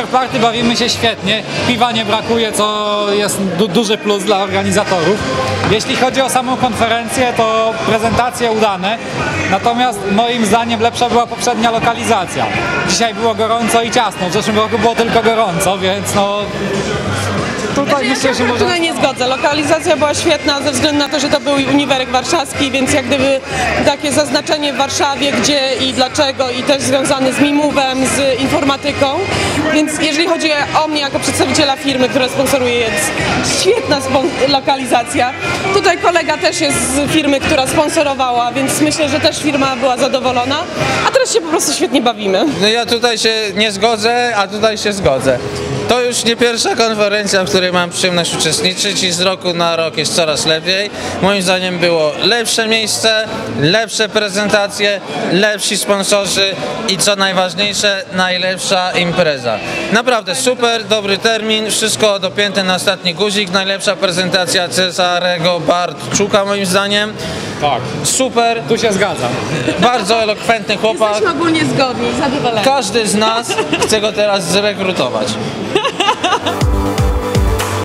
Party bawimy się świetnie, piwa nie brakuje, co jest duży plus dla organizatorów. Jeśli chodzi o samą konferencję, to prezentacje udane, natomiast moim zdaniem lepsza była poprzednia lokalizacja. Dzisiaj było gorąco i ciasno, w zeszłym roku było tylko gorąco, więc no... Tutaj myślę, że może... Tutaj nie zgodzę. Lokalizacja była świetna ze względu na to, że to był Uniwerek Warszawski, więc jak gdyby takie zaznaczenie w Warszawie, gdzie i dlaczego, i też związane z MIMUW-em, z informatyką. Więc jeżeli chodzi o mnie jako przedstawiciela firmy, która sponsoruje, jest świetna lokalizacja. Tutaj kolega też jest z firmy, która sponsorowała, więc myślę, że też firma była zadowolona. A teraz się po prostu świetnie bawimy. No ja tutaj się nie zgodzę, a tutaj się zgodzę. To już nie pierwsza konferencja, w której mam przyjemność uczestniczyć i z roku na rok jest coraz lepiej. Moim zdaniem było lepsze miejsce, lepsze prezentacje, lepsi sponsorzy i co najważniejsze, najlepsza impreza. Naprawdę super, dobry termin, wszystko dopięte na ostatni guzik, najlepsza prezentacja Cezarego Bartczuka moim zdaniem. Tak, Super, tu się zgadzam. bardzo elokwentny chłopak. Jesteśmy ogólnie zgodni, zadowoleni. Każdy z nas chce go teraz zrekrutować.